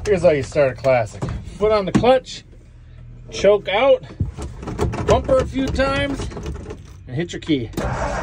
Here's how you start a classic. Foot on the clutch, choke out, bumper a few times, and hit your key.